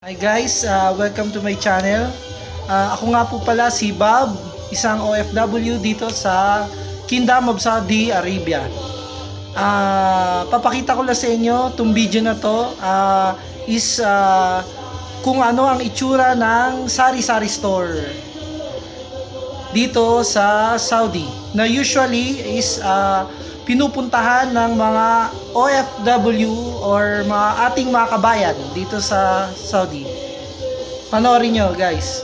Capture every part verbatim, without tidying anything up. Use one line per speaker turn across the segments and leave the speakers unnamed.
Hi guys, uh, welcome to my channel. Uh, ako nga po pala si Bob, isang O F W dito sa Kingdom of Saudi Arabia. Uh, papakita ko lang sa inyo itong video na to uh, is uh, kung ano ang itsura ng SariSari store dito sa Saudi, na usually is uh, pinupuntahan ng mga O F W or mga ating mga kabayan dito sa Saudi. Panoorin nyo guys.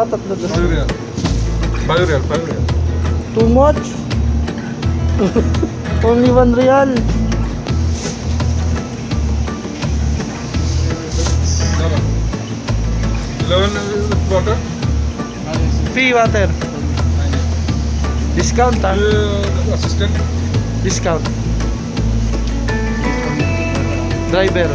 Ah, tatlo doon.
five real. five real, five real.
Too much? Only one real.
eleven water.
Free water. Discount ah.
Uh, assistant.
Discount. Driver.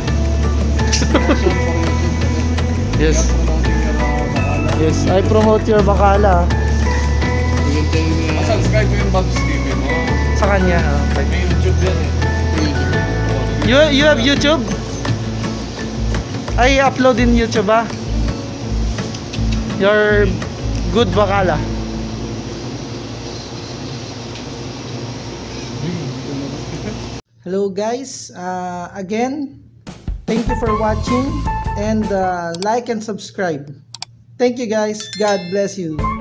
Yes. Yes, I promote your Bakala.
Subscribe ko yung Bob's T V mo.
Sa kanya. ah.
May YouTube yan eh.
You, you have YouTube? I upload in YouTube ah. Your good Bakala. Hello guys, uh, again, thank you for watching and uh, like and subscribe. Thank you guys. God bless you.